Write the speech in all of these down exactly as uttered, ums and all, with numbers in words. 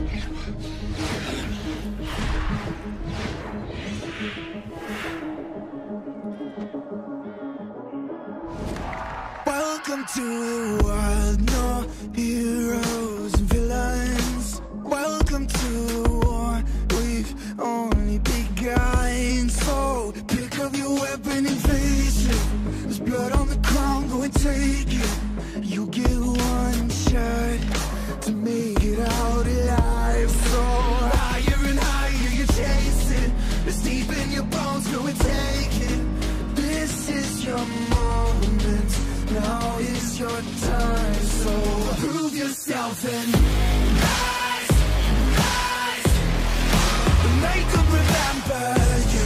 Welcome to the wild, no heroes and villains. Welcome to the war, we've only begun. So pick up your weapon and face it. There's blood on the ground, go and take it. You get one shot to make it out alive. So higher and higher you chase it. It's deep in your bones, go and take it. This is your moment, now is your time. So prove yourself and rise, rise. Make them remember you.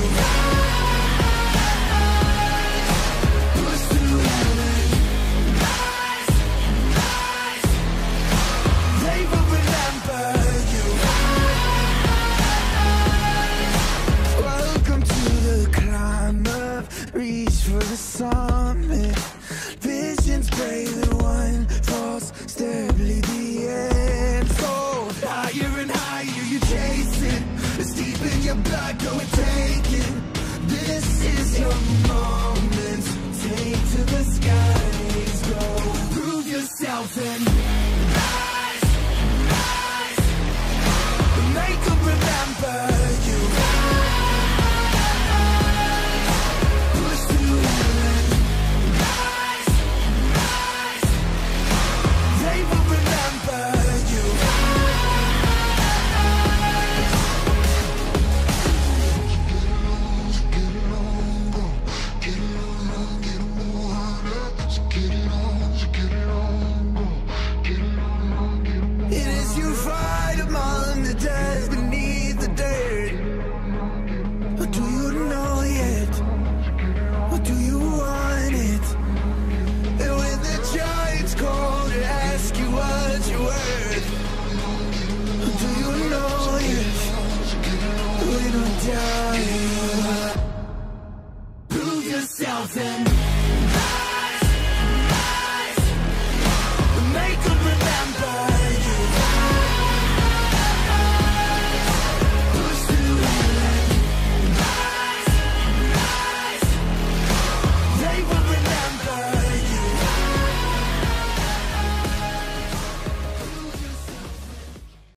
Rise, push through heaven. Rise, rise. They will remember you. Rise. Welcome to the climb up, reach for the summit. Visions brave and one false step lead the end. So higher and higher you chase it. It's deep in your blood, go and take it. This is your moment, take to the skies. Go prove yourself and